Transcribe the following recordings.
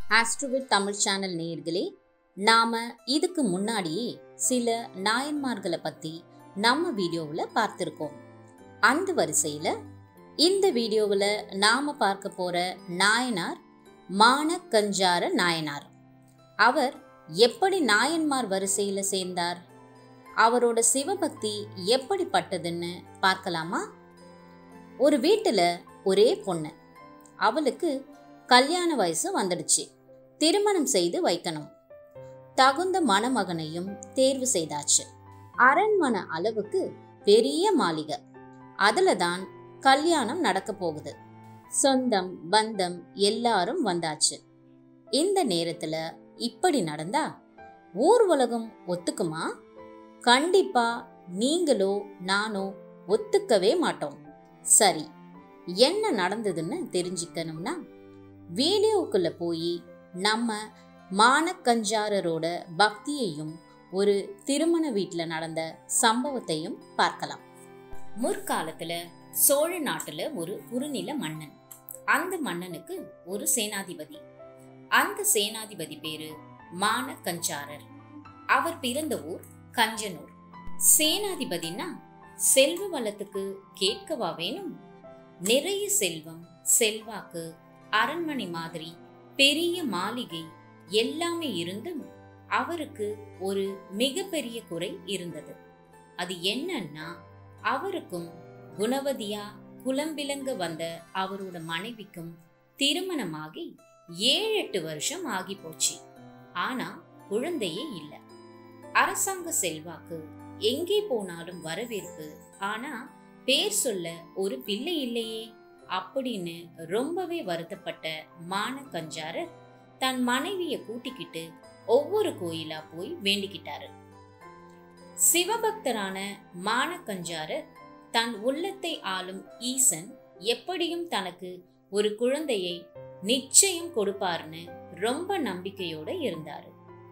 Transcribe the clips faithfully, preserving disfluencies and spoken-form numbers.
AstroVed Tamil channel நேயர்களே, நாம இதுக்கு முன்னாடியே சில நாயன்மார்களை பத்தி நம்ம வீடியோவில் பார்த்திருக்கோம். அந்த வரிசையில இந்த வீடியோவில் நாம பார்க்க போற நாயனார் மானக்கஞ்சார நாயனார். அவர் எப்படி நாயன்மார் வரிசையில சேர்ந்தார், அவரோட சிவபக்தி எப்படிப்பட்டதுன்னு பார்க்கலாமா? ஒரு வீட்டுல ஒரே பொண்ணு, அவளுக்கு கல்யாண வயசு வந்துடுச்சு. திருமணம் செய்து வைக்கணும். தகுந்த மணமகனையும் தேர்வு செய்தாச்சு. அரண்மனை அளவுக்கு பெரிய மாளிகை, அதுல தான் கல்யாணம் நடக்க போகுது. சொந்தம் பந்தம் எல்லாரும் வந்தாச்சு. இந்த நேரத்துல இப்படி நடந்தா ஊர் உலகம் ஒத்துக்குமா? கண்டிப்பா நீங்களோ நானோ ஒத்துக்கவே மாட்டோம். சரி, என்ன நடந்ததுன்னு தெரிஞ்சுக்கணும்னா வீடியோக்குள்ள போய் நம்ம மானக்கஞ்சாரரோட பக்தியையும் ஒரு திருமண வீட்டில் நடந்த சம்பவத்தையும் பார்க்கலாம். முற்காலத்துல சோழ நாட்டுல ஒரு குறுநில மன்னன். அந்த மன்னனுக்கு ஒரு சேனாதிபதி. அந்த சேனாதிபதி பேரு மானக்கஞ்சாரர். அவர் பிறந்த ஊர் கஞ்சனூர். சேனாதிபதினா செல்வ வளத்துக்கு கேட்கவா வேணும்? நிறைய செல்வம், செல்வாக்கு, அரண்மனை மாதிரி பெரிய மாளிகை எல்லாமே இருந்தும் அவருக்கு ஒரு மிகப்பெரிய குறை இருந்தது. அது என்னன்னா, அவருக்கும் குணவதியா குலம்பிலங்க வந்த அவரோட மனைவிக்கும் திருமணமாகி ஏழு எட்டு வருஷம் ஆகி போச்சு. ஆனா குழந்தையே இல்லை. அரசாங்க செல்வாக்கு, எங்கே போனாலும் வரவேற்பு, ஆனா பேர் சொல்ல ஒரு பிள்ளை இல்லையே அப்படின்னு ரொம்பவே வருத்தப்பட்ட மானக்கஞ்சாரர் தன் மனைவிய கூட்டிக்கிட்டு ஒவ்வொரு கோயிலா போய் வேண்டிக்கிட்டாரு. சிவபக்தரான மானக்கஞ்சாரர் தன் உள்ளத்தை ஆளும் ஈசன் எப்படியும் தனக்கு ஒரு குழந்தையை நிச்சயம் கொடுப்பாருன்னு ரொம்ப நம்பிக்கையோட இருந்தாரு.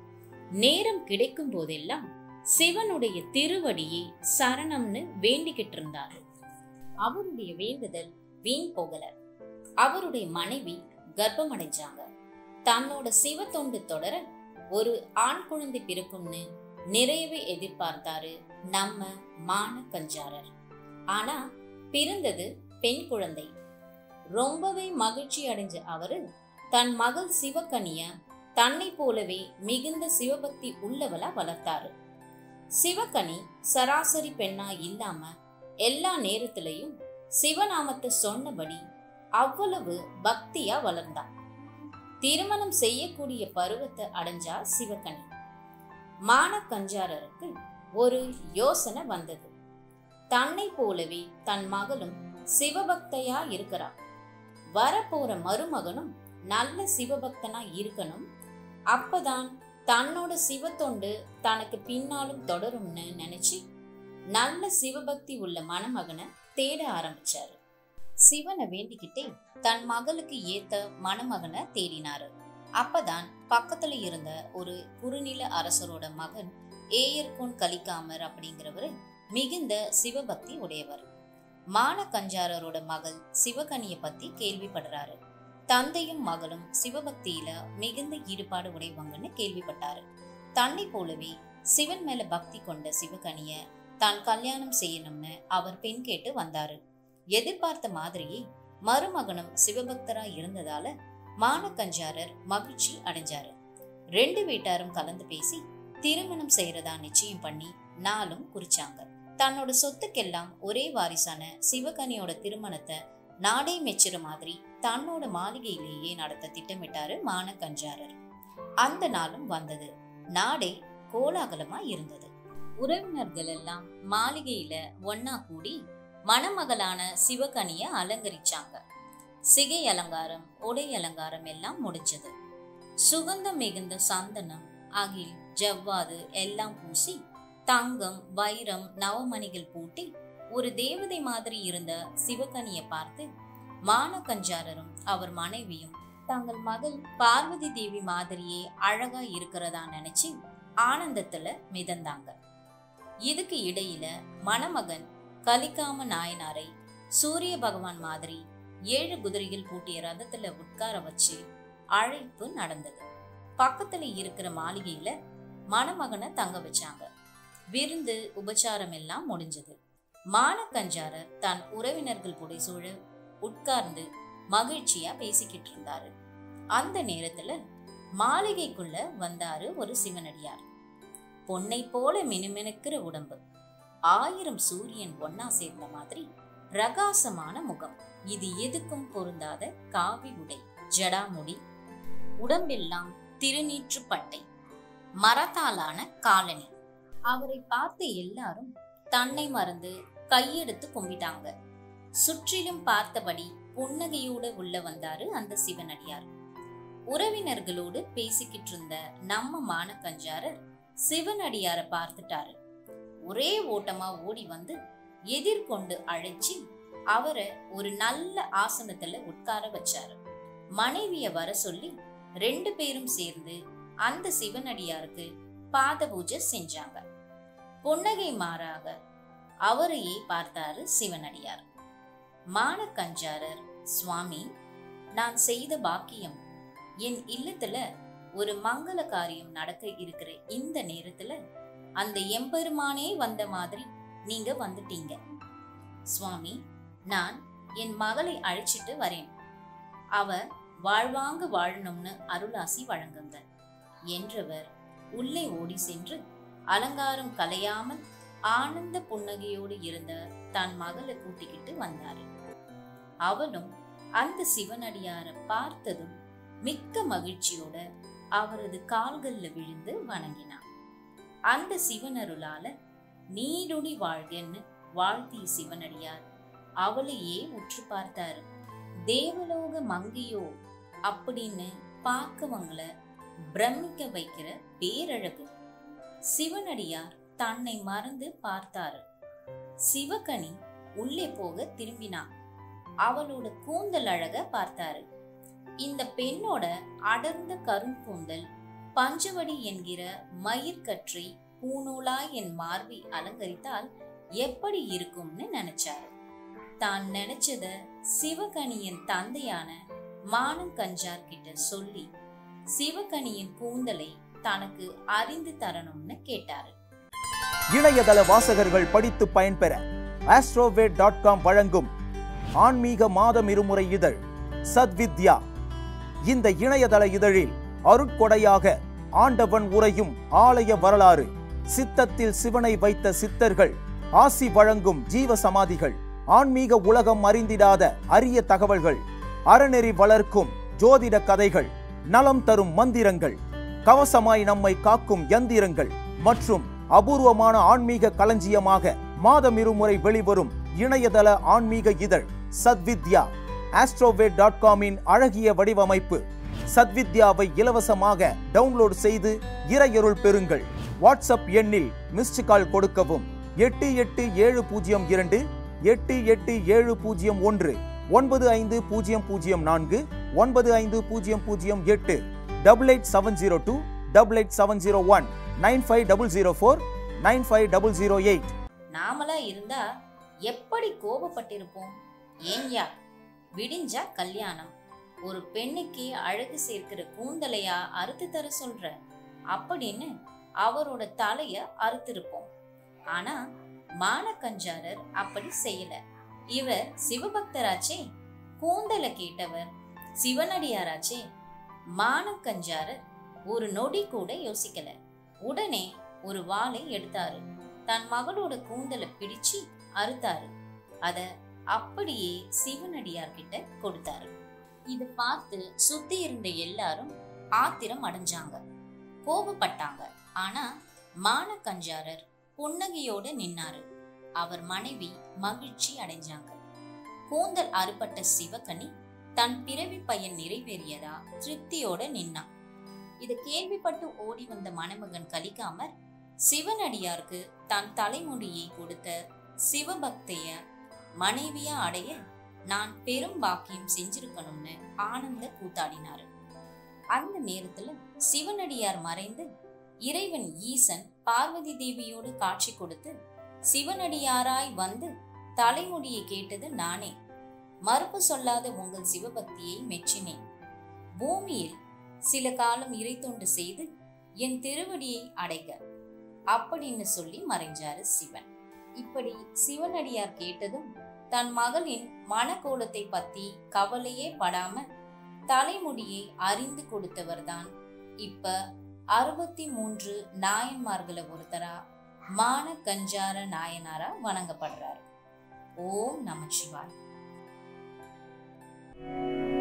நேரம் கிடைக்கும் போதெல்லாம் சிவனுடைய திருவடியை சரணம்னு வேண்டிக்கிட்டு இருந்தாரு. அவருடைய வேண்டுதல் வீண் போகல. அவருடைய மனைவி கர்ப்பம் அடைஞ்சாங்க. தன்னோட சிவ தொண்டு தொடர ஒரு ஆண் குழந்தை பிறக்கும்னு நிறையவே எதிர்பார்த்தாரு நம்ம மானக்கஞ்சாரர். ஆனா பிறந்தது பெண் குழந்தை. ரொம்பவே மகிழ்ச்சி அடைஞ்ச அவரு தன் மகள் சிவகனிய தன்னை போலவே மிகுந்த சிவபக்தி உள்ளவளா வளர்த்தாரு. சிவகனி சராசரி பெண்ணா இல்லாம எல்லா நேரத்திலையும் சிவநாமத்தை சொன்னபடி அவ்வளவு பக்தியா வளர்ந்தா. திருமணம் செய்யக்கூடிய பருவத்தை அடைஞ்சா சிவகனி. மானக்கஞ்சாரருக்கு ஒரு யோசனை வந்தது. தன்னை போலவே தன் மகளும் சிவபக்தையா இருக்கிறா. வரப்போற மருமகனும் நல்ல சிவபக்தனா இருக்கணும். அப்பதான் தன்னோட சிவத்தொண்டு தனக்கு பின்னாலும் தொடரும்னு நினைச்சு நல்ல சிவபக்தி உள்ள மணமகனை தேட ஆரம்பிச்சாரு. சிவனை வேண்டிக்கிட்டே தன் மகளுக்கு ஏத்த மணமகனை தேடினாரு. அப்பதான் பக்கத்துல இருந்த ஒரு குறுநில அரசரோட மகன் ஏயர்கோன் கலிக்காமர் அப்படிங்கிறவரு மிகுந்த சிவபக்தி உடையவர். மானக்கஞ்சாரரோட மகள் சிவகனிய பத்தி கேள்விப்படுறாரு. தந்தையும் மகளும் சிவபக்தியில மிகுந்த ஈடுபாடு உடையவங்கன்னு கேள்விப்பட்டாரு. தன்னை போலவே சிவன் மேல பக்தி கொண்ட சிவகனிய தான் கல்யாணம் செய்யணும்னு அவர் பெண் கேட்டு வந்தாரு. எதிர்பார்த்த மாதிரியே மருமகனும் சிவபக்தரா இருந்ததால மானக்கஞ்சாரர் மகிழ்ச்சி அடைஞ்சாரு. ரெண்டு வீட்டாரும் கலந்து பேசி திருமணம் செய்யறதா நிச்சயம் பண்ணி நாளும் குறிச்சாங்க. தன்னோட சொத்துக்கெல்லாம் ஒரே வாரிசான சிவகனியோட திருமணத்தை நாடே மெச்சுற மாதிரி தன்னோட மாளிகையிலேயே நடத்த திட்டமிட்டாரு மானக்கஞ்சாரர். அந்த நாளும் வந்தது. நாடே கோலாகலமா இருந்தது. உறவினர்கள் எல்லாம் மாளிகையில ஒன்னா கூடி மணமகளான சிவகனிய அலங்கரிச்சாங்க. சிகை அலங்காரம், உடை அலங்காரம் எல்லாம் முடிஞ்சது. சுகந்தம் மிகுந்த சந்தனம், அகில், ஜவ்வாது எல்லாம் பூசி தங்கம், வைரம், நவமணிகள் பூட்டி ஒரு தேவதை மாதிரி இருந்த சிவகனிய பார்த்து மானக்கஞ்சாரரும் அவர் மனைவியும் தங்கள் மகள் பார்வதி தேவி மாதிரியே அழகா இருக்கிறதா நினைச்சு ஆனந்தத்துல மிதந்தாங்க. இதுக்கு இடையில மணமகன் கலிக்காம நாயனாரை சூரிய பகவான் மாதிரி ஏழு குதிரைகள் பூட்டிய ரதத்துல உட்கார வச்சு அழைப்பு நடந்தது. பக்கத்துல இருக்கிற மாளிகையில மணமகனை தங்க வச்சாங்க. விருந்து உபச்சாரம் எல்லாம் முடிஞ்சது. மானக்கஞ்சாரர் தன் உறவினர்கள் புடைசூழ உட்கார்ந்து மகிழ்ச்சியா பேசிக்கிட்டு இருந்தாரு. அந்த நேரத்துல மாளிகைக்குள்ள வந்தாரு ஒரு சிவனடியார். பொன்னை போல மினுமினுக்கிற உடம்பு, ஆயிரம் சூரியன் ஒன்னா சேர்ந்த மாதிரி பிரகாசமான முகம், இது எதுக்கும் பொருந்தாத காவி உடை, ஜடாமுடி, உடம்பெல்லாம் திருநீற்று பட்டை, மரத்தாலான காலணி. அவரை பார்த்து எல்லாரும் தன்னை மறந்து கையெடுத்து கும்பிட்டாங்க. சுற்றிலும் பார்த்தபடி புன்னகையோடு உள்ள வந்தாரு அந்த சிவனடியார். உறவினர்களோடு பேசிக்கிட்டு இருந்த நம்ம மானக்கஞ்சாரர் சிவனடியார பார்த்துட்டாரு. ஒரே ஓட்டமா ஓடி வந்து எதிர்கொண்டு அழைச்சி அவரை ஒரு நல்ல ஆசனத்துல உட்கார வச்சாரு. மனைவிய வர சொல்லி ரெண்டு பேரும் சேர்ந்து அந்த சிவனடியாருக்கு பாத பூஜை செஞ்சாங்க. புன்னகை மாறாக அவரையே பார்த்தாரு சிவனடியார். மானக்கஞ்சாரர், சுவாமி, நான் செய்த பாக்கியம், என் இல்லத்துல ஒரு மங்கள காரியம் நடக்க இருக்கிற இந்த நேரத்துல அந்த எம்பெருமானே வந்த மாதிரி நீங்க வந்துட்டீங்க. சுவாமி, நான் என் மகளை அழைச்சிட்டு வரேன். அவ வாழ்வாங்க வாழணும்னு அருளாசி வழங்குங்க என்றவர் உள்ளே ஓடி சென்று அலங்காரம் கலையாமல் ஆனந்த புன்னகையோடு இருந்த தன் மகளை கூட்டிக்கிட்டு வந்தாரு. அவளும் அந்த சிவனடியார பார்த்ததும் மிக்க மகிழ்ச்சியோட அவரது கால்கள்ல விழுந்து வணங்கினான். அந்த சிவனருளால நீடுடி வாழ்கன்னு வாழ்த்திய சிவனடியார் அவளையே உற்று பார்த்தாரு. தேவலோக மங்கையோ அப்படின்னு பார்க்கவங்களை பிரமிக்க வைக்கிற பேரழகு. சிவனடியார் தன்னை மறந்து பார்த்தாரு. சிவகனி உள்ளே போக திரும்பினான். அவளோட கூந்தல் அழக பார்த்தாரு. இந்த பெண்ணோட அடர்ந்த கரும்பூந்தல் பஞ்சவடி என்கிற மயிர்கற்றை பூநூலாய் என் மார்பை அலங்கரித்தால் எப்படி இருக்கும்னு நினைச்சாரு. தான் நினைச்சத சிவகனியின் தந்தையான மானக்கஞ்சார் கிட்ட சொல்லி சிவகனியின் கூந்தலை தனக்கு அறிந்து தரணும்னு கேட்டாரு. இணையதள வாசகர்கள் படித்து பயன்பெற ஆஸ்ட்ரோவேட் டாட் காம் வழங்கும் ஆன்மீக மாதம் இருமுறை இதழ் சத்வித்யா. இந்த இணையதள இதழில் அருட்கொடையாக ஆண்டவன் உரையும் ஆலய வரலாறு, சித்தத்தில் சிவனை வைத்த சித்தர்கள் ஆசி வழங்கும் ஜீவ சமாதிகள், ஆன்மீக உலகம் அறிந்திடாத அரிய தகவல்கள், அறநெறி வளர்க்கும் ஜோதிட கதைகள், நலம் தரும் மந்திரங்கள், கவசமாய் நம்மை காக்கும் யந்திரங்கள் மற்றும் அபூர்வமான ஆன்மீக களஞ்சியமாக மாதம் இருமுறை வெளிவரும் இணையதள ஆன்மீக இதழ் சத்வித்யா. ஆஸ்ட்ரோவேட் டாட் காமின் அழகிய வடிவமைப்பு. சத்வித்யாவை இலவசமாக டவுன்லோட் செய்து இறையருள் பெறுங்கள். வாட்ஸ்அப் எண்ணில் மிஸ்டு கால் கொடுக்கவும். எட்டு எட்டு ஏழு பூஜ்ஜியம் இரண்டு எட்டு எட்டு ஏழு பூஜ்ஜியம் ஒன்று ஒன்பது ஐந்து பூஜ்ஜியம் பூஜ்ஜியம் நான்கு ஒன்பது ஐந்து பூஜ்ஜியம் பூஜ்ஜியம் எட்டு double eight seven zero two double eight seven zero one nine five double zero four nine five double zero eight. நாமளா இருந்தா எப்படி கோபப்பட்டிருப்போம்? ஏன்யா, விடிஞ்சா கல்யாணம், ஒரு பெண்ணுக்கு அழகு சேர்க்கிற கூந்தலையா அறுத்து தர சொல்ற அப்படின்னு அவரோட தலைய அறுத்திருப்போம். ஆனா மானக்கஞ்சாரர் அப்படி செய்யல. இவர் சிவபக்தராச்சே, கூந்தலை கேட்டவர் சிவனடியாராச்சே. மானக்கஞ்சாரர் ஒரு நொடி கூட யோசிக்கல. உடனே ஒரு வாளை எடுத்தாரு. தன் மகளோட கூந்தலை பிடிச்சு அறுத்தாரு. அத அப்படியே சிவனடியார் கிட்ட கொடுத்தாரு. இத பார்த்து சுத்தி இருந்த எல்லாரும் ஆத்திரம் அடைஞ்சாங்க, கோபப்பட்டாங்க. ஆனா மானக்கஞ்சாரர் புன்னகையோட நின்னாரு. அவர் மனைவி மகிழ்ச்சி அடைஞ்சாங்க. கூந்தல் அறுபட்ட சிவகனி தன் பிறவி பயன் நிறைவேறியதா திருப்தியோட நின்னான். இத கேள்விப்பட்டு ஓடி வந்த மணமகன் கலிக்காமர் சிவனடியாருக்கு தன் தலைமுடியை கொடுத்த சிவபக்தைய மனைவியா அடைய நான் பெரும் பாக்கியம் செஞ்சிருக்கணும்னு ஆனந்த கூத்தாடினாரு. அந்த நேரத்துல சிவனடியார் மறைந்து இறைவன் ஈசன் பார்வதி தேவியோடு காட்சி கொடுத்து, சிவனடியாராய் வந்து தலைமுடியை கேட்டது நானே, மறுப்பு சொல்லாத உங்கள் சிவபக்தியை மெச்சினேன். பூமியில் சில காலம் இறைத்தொண்டு செய்து என் திருவடியை அடைக அப்படின்னு சொல்லி மறைஞ்சாரு சிவன். இப்படி சிவனடியார் கேட்டதும் தன் மகளின் மனக்கோலத்தை பத்தி கவலையே படாம தலைமுடியை அறிந்து கொடுத்தவர்தான் இப்ப அறுபத்தி மூன்று நாயன்மார்கள ஒருத்தரா மான கஞ்சார நாயனாரா வணங்கப்படுறாரு. ஓம் நமச்சிவாய்.